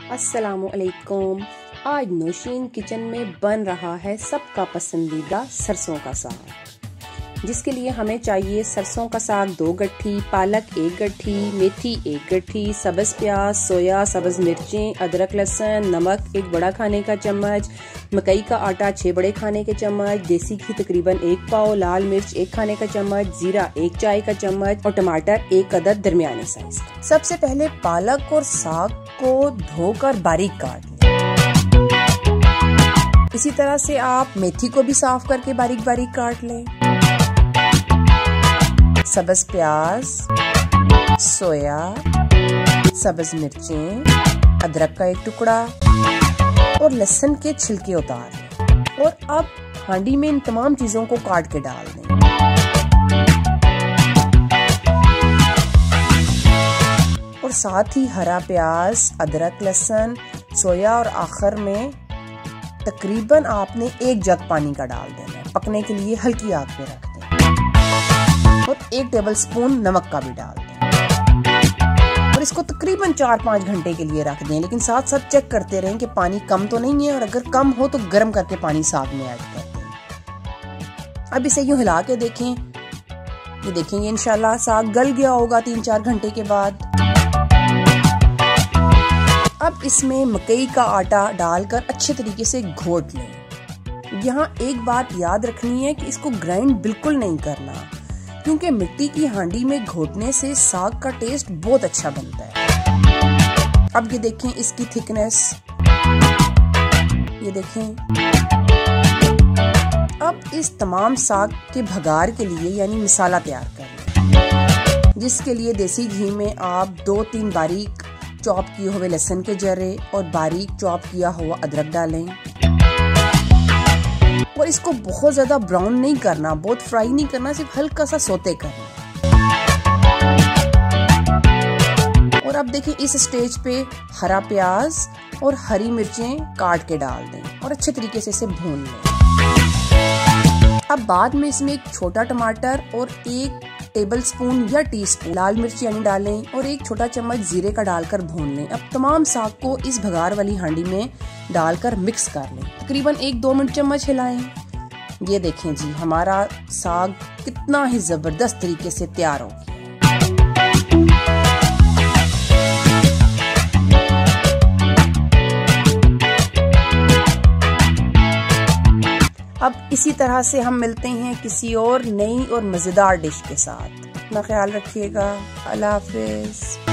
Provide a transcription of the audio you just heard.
अस्सलामुअलैकुम। आज नौशीन किचन में बन रहा है सबका पसंदीदा सरसों का साग, जिसके लिए हमें चाहिए सरसों का साग 2 गट्ठी, पालक 1 गट्ठी, मेथी 1 गट्ठी, सब्ज प्याज, सोया, सब्ज मिर्चें, अदरक, लहसुन, नमक 1 बड़ा खाने का चम्मच, मकई का आटा 6 बड़े खाने के चम्मच, देसी घी तकरीबन 1 पाव, लाल मिर्च 1 खाने का चम्मच, जीरा 1 चाय का चम्मच और टमाटर 1 अदद दरमियाने साइज का। सबसे पहले पालक और साग को धोकर बारीक काट लें। इसी तरह से आप मेथी को भी साफ करके बारीक बारीक काट लें। सब्ज प्याज, सोया, सब्ज मिर्चें, अदरक का 1 टुकड़ा और लहसुन के छिलके उतार लें। और अब हांडी में इन तमाम चीजों को काट के डाल दें। और साथ ही हरा प्याज, अदरक, लहसुन, सोया और आखिर में तकरीबन आपने 1 जग पानी का डाल देना है। पकने के लिए हल्की आग पे रख दें। और 1 टेबलस्पून नमक का भी डाल दें और इसको तकरीबन 4-5 घंटे के लिए रख दें। लेकिन साथ साथ चेक करते रहें कि पानी कम तो नहीं है, और अगर कम हो तो गर्म करके पानी साग में ऐड कर दें। अब इसे यूं हिला के देखें, ये देखेंगे इंशाल्लाह साग गल गया होगा 3-4 घंटे के बाद। अब इसमें मकई का आटा डालकर अच्छे तरीके से घोट लें। यहाँ एक बात याद रखनी है कि इसको ग्राइंड बिल्कुल नहीं करना, क्योंकि मिट्टी की हांडी में घोटने से साग का टेस्ट बहुत अच्छा बनता है। अब ये देखें इसकी थिकनेस, ये देखें। अब इस तमाम साग के भगार के लिए यानी मसाला तैयार कर लें, जिसके लिए देसी घी में आप 2-3 बारीक चॉप किए हुए लहसुन के जर्रे और बारीक चॉप किया हुआ अदरक डालें। और इसको बहुत ज्यादा ब्राउन नहीं करना, बहुत फ्राई नहीं करना, सिर्फ हल्का सा सोते करना। और अब देखिए इस स्टेज पे हरा प्याज और हरी मिर्चें काट के डाल दें और अच्छे तरीके से इसे भून लें। अब बाद में इसमें 1 छोटा टमाटर और 1 टेबलस्पून या टीस्पून लाल मिर्च यानी डालें और 1 छोटा चम्मच जीरे का डालकर भून लें। अब तमाम साग को इस भगार वाली हांडी में डालकर मिक्स कर लें। तकरीबन 1-2 मिनट चम्मच हिलाएं। ये देखें जी, हमारा साग कितना ही जबरदस्त तरीके से तैयार हो गया। अब इसी तरह से हम मिलते हैं किसी और नई और मजेदार डिश के साथ। अपना ख्याल रखिएगा। अल्लाह हाफिज।